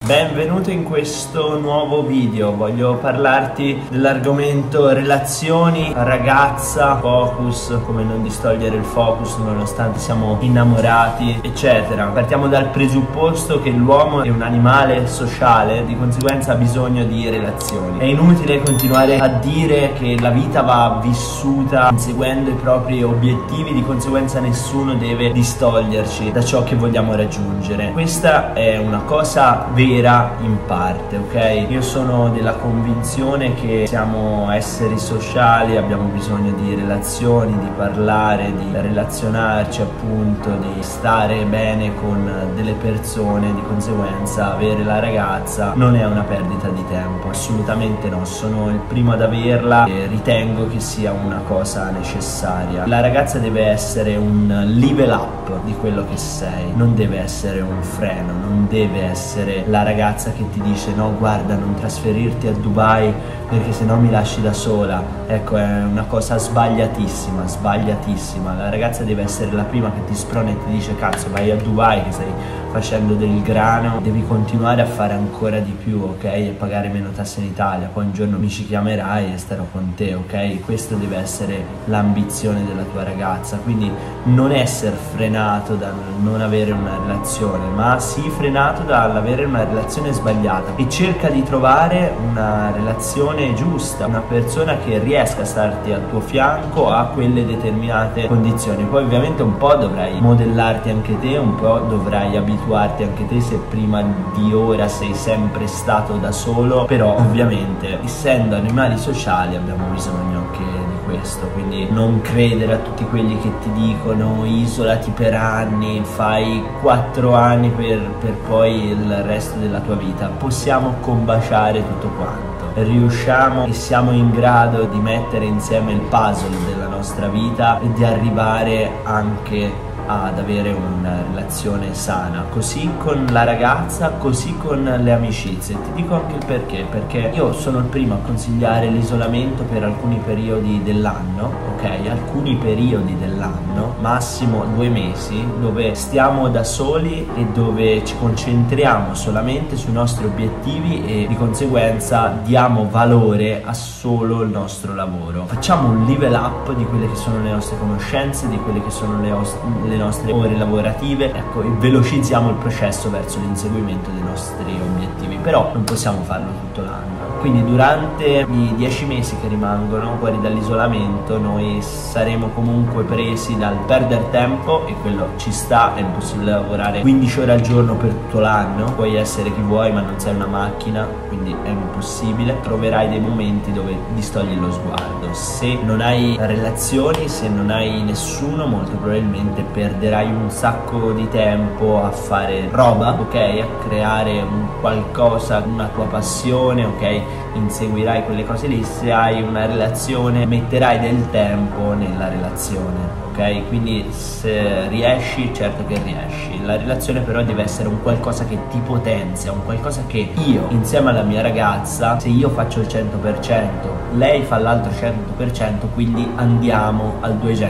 Benvenuto in questo nuovo video. Voglio parlarti dell'argomento relazioni, ragazza, focus, come non distogliere il focus nonostante siamo innamorati, eccetera. Partiamo dal presupposto che l'uomo è un animale sociale, di conseguenza ha bisogno di relazioni. È inutile continuare a dire che la vita va vissuta inseguendo i propri obiettivi, di conseguenza nessuno deve distoglierci da ciò che vogliamo raggiungere. Questa è una cosa vera in parte, ok? Io sono della convinzione che siamo esseri sociali, abbiamo bisogno di relazioni, di parlare, di relazionarci, appunto, di stare bene con delle persone, di conseguenza avere la ragazza non è una perdita di tempo, assolutamente no. Sono il primo ad averla e ritengo che sia una cosa necessaria. La ragazza deve essere un level up di quello che sei, non deve essere un freno, non deve essere la ragazza che ti dice no guarda non trasferirti a Dubai perché sennò mi lasci da sola. Ecco, è una cosa sbagliatissima, sbagliatissima. La ragazza deve essere la prima che ti sprona e ti dice cazzo vai a Dubai che stai facendo del grano, devi continuare a fare ancora di più, ok? E pagare meno tasse in Italia, poi un giorno mi ci chiamerai e starò con te, ok? Questa deve essere l'ambizione della tua ragazza, quindi non essere frenato dal non avere una relazione, ma sii frenato dall'avere una relazione sbagliata e cerca di trovare una relazione giusta, una persona che riesca a starti al tuo fianco a quelle determinate condizioni. Poi ovviamente un po' dovrai modellarti anche te, un po' dovrai abituarti anche te se prima di ora sei sempre stato da solo, però ovviamente essendo animali sociali abbiamo bisogno anche di questo, quindi non credere a tutti quelli che ti dicono isolati per anni, fai 4 anni per poi il resto della tua vita. Possiamo combaciare tutto quanto, riusciamo e siamo in grado di mettere insieme il puzzle della nostra vita e di arrivare anche ad avere una relazione sana, così con la ragazza, così con le amicizie. Ti dico anche il perché io sono il primo a consigliare l'isolamento per alcuni periodi dell'anno, ok? Alcuni periodi dell'anno, massimo 2 mesi, dove stiamo da soli e dove ci concentriamo solamente sui nostri obiettivi e di conseguenza diamo valore a solo il nostro lavoro. Facciamo un level up di quelle che sono le nostre conoscenze, di quelle che sono le nostre ore lavorative, ecco, e velocizziamo il processo verso l'inseguimento dei nostri obiettivi. Però non possiamo farlo tutto l'anno, quindi durante i 10 mesi che rimangono fuori dall'isolamento noi saremo comunque presi dal perdere tempo, e quello ci sta, è impossibile lavorare 15 ore al giorno per tutto l'anno, puoi essere chi vuoi ma non sei una macchina, quindi è impossibile. Troverai dei momenti dove distogli lo sguardo. Se non hai relazioni, se non hai nessuno, molto probabilmente perderai un sacco di tempo a fare roba, ok? A creare un qualcosa, una tua passione, ok? Inseguirai quelle cose lì. Se hai una relazione metterai del tempo nella relazione, ok? Quindi se riesci, certo che riesci. La relazione però deve essere un qualcosa che ti potenzia, un qualcosa che io insieme alla mia ragazza, se io faccio il 100%, lei fa l'altro 100%, quindi andiamo al 200%,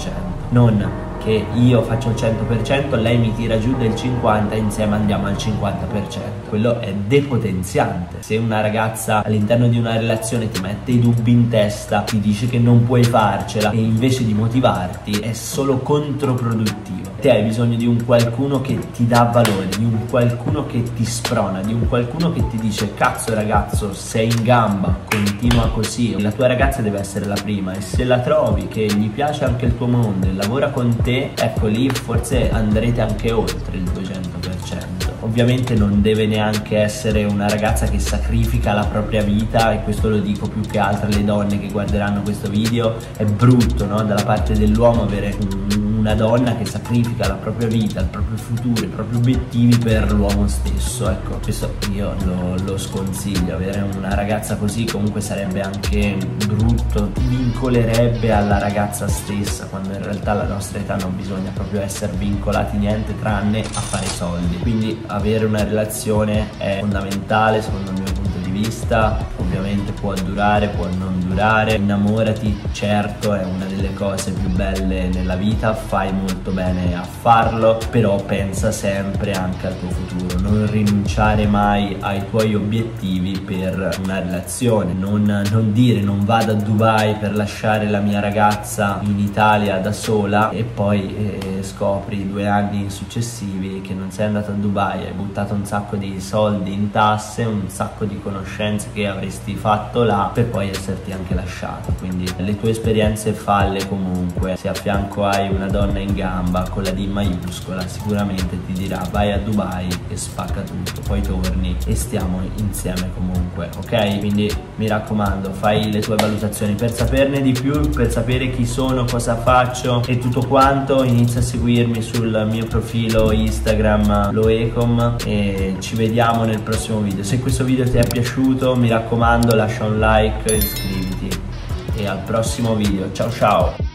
non che io faccio il 100%, lei mi tira giù del 50% e insieme andiamo al 50%. Quello è depotenziante. Se una ragazza all'interno di una relazione ti mette i dubbi in testa, ti dice che non puoi farcela e invece di motivarti, è solo controproduttivo. Te hai bisogno di un qualcuno che ti dà valore, di un qualcuno che ti sprona, di un qualcuno che ti dice cazzo ragazzo sei in gamba, continua così. E la tua ragazza deve essere la prima, e se la trovi che gli piace anche il tuo mondo e lavora con te, ecco lì forse andrete anche oltre il 200%. Ovviamente non deve neanche essere una ragazza che sacrifica la propria vita, e questo lo dico più che altro alle donne che guarderanno questo video. È brutto, no? Dalla parte dell'uomo avere una donna che sacrifica la propria vita, il proprio futuro, i propri obiettivi per l'uomo stesso. Ecco, questo io lo sconsiglio. Avere una ragazza così comunque sarebbe anche brutto, ti vincolerebbe alla ragazza stessa, quando in realtà alla nostra età non bisogna proprio essere vincolati niente tranne a fare soldi. Quindi avere una relazione è fondamentale secondo il mio punto di vista. Ovviamente può durare, può non durare. Innamorati, certo, è una delle cose più belle nella vita, fai molto bene a farlo, però pensa sempre anche al tuo futuro, non rinunciare mai ai tuoi obiettivi per una relazione, non dire non vado a Dubai per lasciare la mia ragazza in Italia da sola e poi scopri 2 anni successivi che non sei andato a Dubai, hai buttato un sacco di soldi in tasse, un sacco di conoscenze che avresti fatto là per poi esserti anche lasciato. Quindi le tue esperienze falle comunque, se a fianco hai una donna in gamba con la D maiuscola sicuramente ti dirà vai a Dubai e spacca tutto, poi torni e stiamo insieme comunque, ok? Quindi mi raccomando, fai le tue valutazioni. Per saperne di più, per sapere chi sono, cosa faccio e tutto quanto, inizia a seguirmi sul mio profilo Instagram Loecom e ci vediamo nel prossimo video. Se questo video ti è piaciuto, mi raccomando, lascia un like e iscriviti e al prossimo video. Ciao ciao!